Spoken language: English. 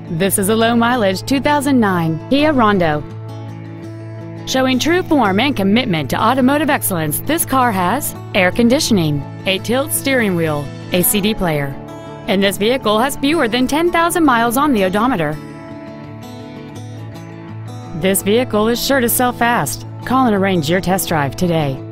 This is a low-mileage 2009 Kia Rondo. Showing true form and commitment to automotive excellence, this car has air conditioning, a tilt steering wheel, a CD player, and this vehicle has fewer than 10,000 miles on the odometer. This vehicle is sure to sell fast. Call and arrange your test drive today.